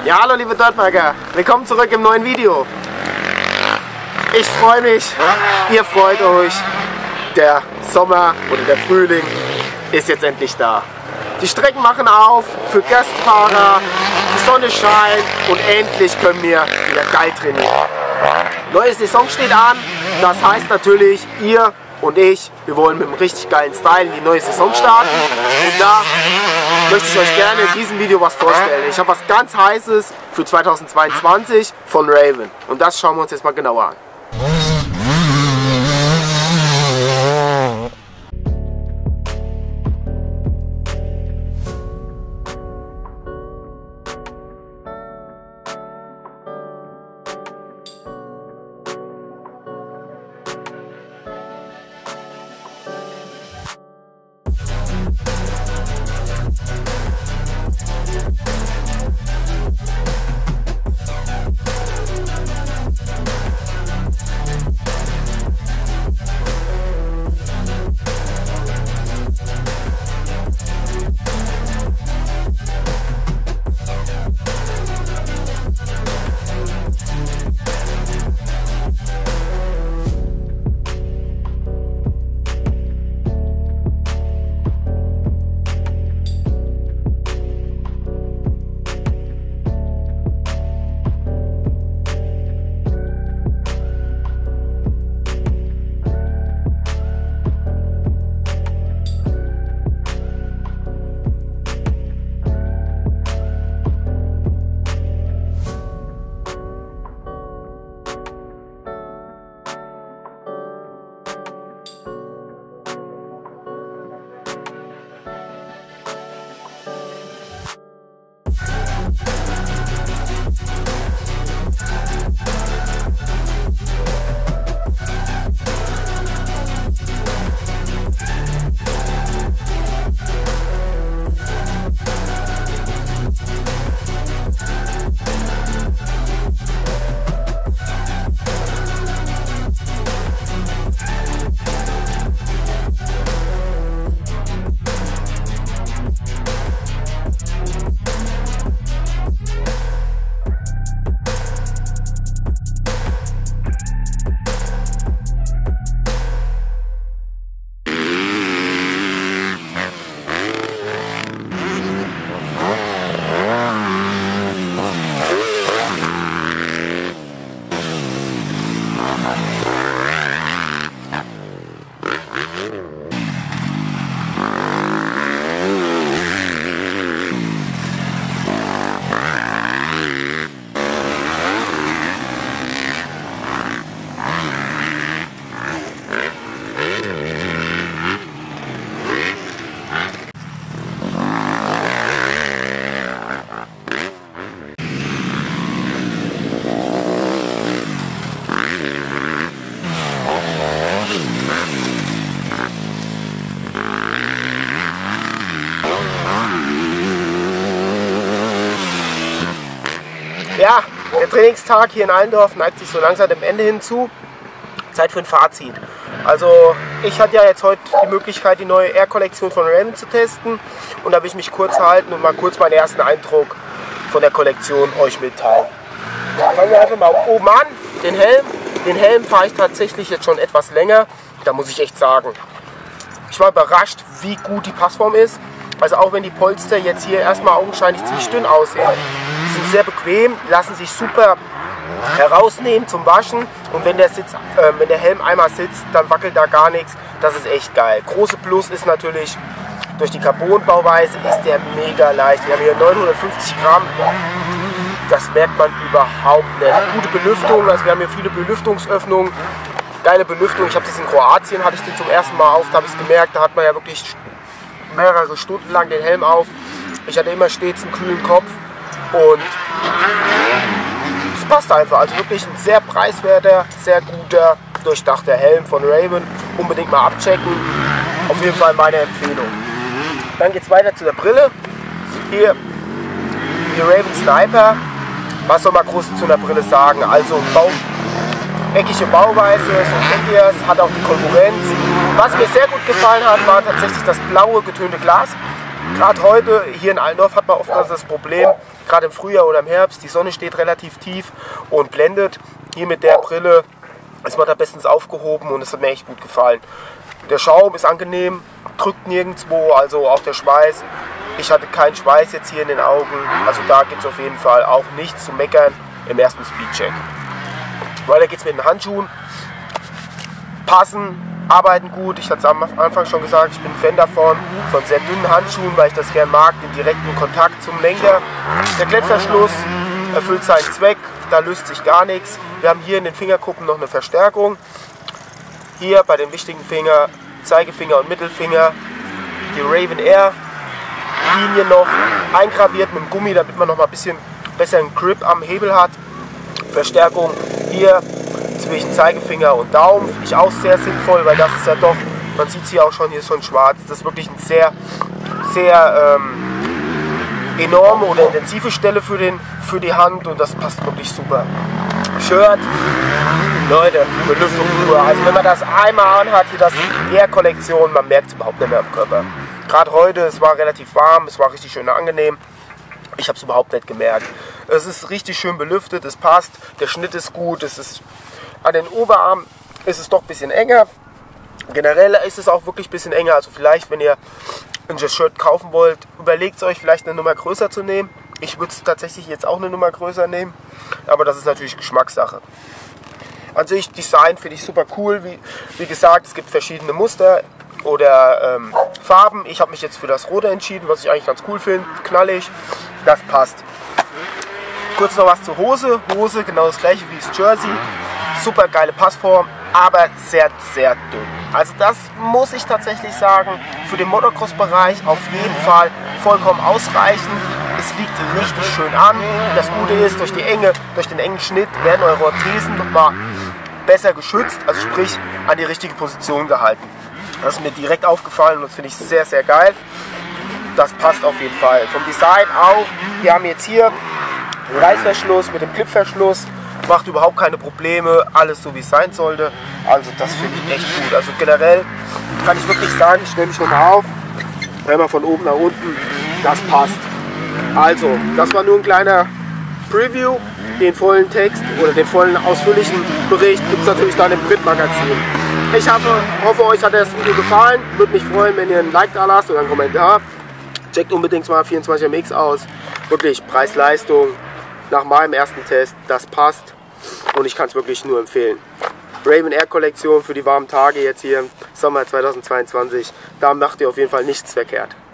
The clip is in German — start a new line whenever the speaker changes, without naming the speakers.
Ja, hallo liebe Dirtbiker, willkommen zurück im neuen Video. Ich freue mich, ihr freut euch. Der Sommer oder der Frühling ist jetzt endlich da. Die Strecken machen auf für Gastfahrer, die Sonne scheint und endlich können wir wieder geil trainieren. Neue Saison steht an, das heißt natürlich, ihr und ich, wir wollen mit einem richtig geilen Style in die neue Saison starten. Und da möchte ich euch gerne in diesem Video was vorstellen. Ich habe was ganz Heißes für 2022 von Raven. Und das schauen wir uns jetzt mal genauer an. Ja, der Trainingstag hier in Allendorf neigt sich so langsam dem Ende hinzu. Zeit für ein Fazit. Also ich hatte ja jetzt heute die Möglichkeit, die neue Air-Kollektion von Raven zu testen. Und da will ich mich kurz halten und mal kurz meinen ersten Eindruck von der Kollektion euch mitteilen. Fangen wir einfach mal oben an. Den Helm fahre ich tatsächlich jetzt schon etwas länger. Da muss ich echt sagen, ich war überrascht, wie gut die Passform ist. Also auch wenn die Polster jetzt hier erstmal augenscheinlich ziemlich dünn aussehen, sind sehr bequem, lassen sich super herausnehmen zum Waschen. Und wenn der Helm einmal sitzt, dann wackelt da gar nichts. Das ist echt geil. Große Plus ist natürlich, durch die Carbon-Bauweise ist der mega leicht. Wir haben hier 950 Gramm. Das merkt man überhaupt nicht. Gute Belüftung, also wir haben hier viele Belüftungsöffnungen. Geile Belüftung. Ich habe das in Kroatien, hatte ich den zum ersten Mal auf, da habe ich es gemerkt, da hat man ja wirklich mehrere Stunden lang den Helm auf. Ich hatte immer stets einen kühlen Kopf und es passt einfach. Also wirklich ein sehr preiswerter, sehr guter, durchdachter Helm von Raven. Unbedingt mal abchecken. Auf jeden Fall meine Empfehlung. Dann geht es weiter zu der Brille. Hier die Raven Sniper. Was soll man groß zu einer Brille sagen? Also eckige Bauweise, so kennt ihr es, hat auch die Konkurrenz. Was mir sehr gut gefallen hat, war tatsächlich das blaue getönte Glas. Gerade heute hier in Allendorf hat man oftmals das Problem, gerade im Frühjahr oder im Herbst, die Sonne steht relativ tief und blendet. Hier mit der Brille ist man da bestens aufgehoben und es hat mir echt gut gefallen. Der Schaum ist angenehm, drückt nirgendwo, also auch der Schweiß. Ich hatte keinen Schweiß jetzt hier in den Augen, also da gibt es auf jeden Fall auch nichts zu meckern im ersten Speedcheck. Weiter geht's mit den Handschuhen. Passen, arbeiten gut. Ich hatte es am Anfang schon gesagt, ich bin Fan davon, von sehr dünnen Handschuhen, weil ich das gern mag, den direkten Kontakt zum Lenker. Der Klettverschluss erfüllt seinen Zweck, da löst sich gar nichts. Wir haben hier in den Fingerkuppen noch eine Verstärkung. Hier bei den wichtigen Finger, Zeigefinger und Mittelfinger, die Raven Air Linie noch eingraviert mit dem Gummi, damit man noch mal ein bisschen besseren Grip am Hebel hat. Verstärkung hier zwischen Zeigefinger und Daumen, finde ich auch sehr sinnvoll, weil das ist ja doch, man sieht es hier auch schon, hier ist schon schwarz, das ist wirklich eine sehr enorme oder intensive Stelle für die Hand und das passt wirklich super. Shirt, Leute, Belüftung pur. Also wenn man das einmal anhat, hier das Air-Kollektion, man merkt es überhaupt nicht mehr am Körper. Gerade heute, es war relativ warm, es war richtig schön angenehm. Ich habe es überhaupt nicht gemerkt. Es ist richtig schön belüftet, es passt, der Schnitt ist gut, es ist an den Oberarmen ist es doch ein bisschen enger. Generell ist es auch wirklich ein bisschen enger, also vielleicht, wenn ihr ein Shirt kaufen wollt, überlegt es euch vielleicht eine Nummer größer zu nehmen. Ich würde es tatsächlich jetzt auch eine Nummer größer nehmen, aber das ist natürlich Geschmackssache. An sich, Design finde ich super cool. Wie gesagt, es gibt verschiedene Muster oder Farben. Ich habe mich jetzt für das Rote entschieden, was ich eigentlich ganz cool finde. Knallig, das passt. Kurz noch was zur Hose. Hose genau das gleiche wie das Jersey. Super geile Passform, aber sehr, sehr dünn. Also das muss ich tatsächlich sagen, für den Motocross-Bereich auf jeden Fall vollkommen ausreichend. Es liegt richtig schön an. Das Gute ist, durch den engen Schnitt werden eure Orthesen nochmal besser geschützt, also sprich an die richtige Position gehalten. Das ist mir direkt aufgefallen und das finde ich sehr, sehr geil. Das passt auf jeden Fall. Vom Design auch. Wir haben jetzt hier einen Reißverschluss mit dem Clipverschluss. Macht überhaupt keine Probleme. Alles so wie es sein sollte. Also das finde ich echt gut. Also generell kann ich wirklich sagen, ich stelle mich nochmal auf. Einmal von oben nach unten. Das passt. Also, das war nur ein kleiner Preview. Den vollen Text oder den vollen ausführlichen Bericht gibt es natürlich dann im Printmagazin. Ich hoffe, euch hat das Video gefallen. Würde mich freuen, wenn ihr ein Like da lasst oder einen Kommentar. Checkt unbedingt mal 24MX aus. Wirklich Preis-Leistung nach meinem ersten Test. Das passt und ich kann es wirklich nur empfehlen. Raven Air Kollektion für die warmen Tage jetzt hier im Sommer 2022. Da macht ihr auf jeden Fall nichts verkehrt.